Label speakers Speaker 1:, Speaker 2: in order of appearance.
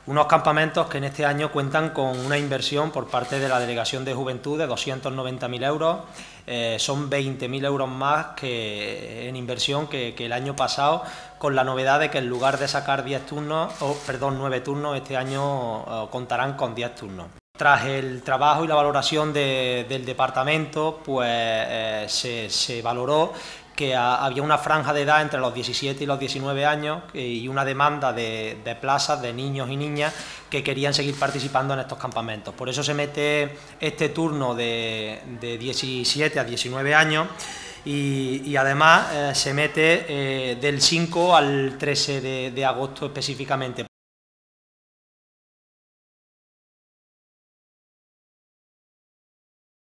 Speaker 1: Unos campamentos que en este año cuentan con una inversión por parte de la Delegación de Juventud de 290.000 euros. Son 20.000 euros más en inversión que el año pasado, con la novedad de que en lugar de sacar 9 turnos, este año contarán con 10 turnos. Tras el trabajo y la valoración del departamento, pues se valoró que había una franja de edad entre los 17 y los 19 años y una demanda de plazas de niños y niñas que querían seguir participando en estos campamentos. Por eso se mete este turno de 17 a 19 años y además se mete del 5 al 13 de agosto específicamente.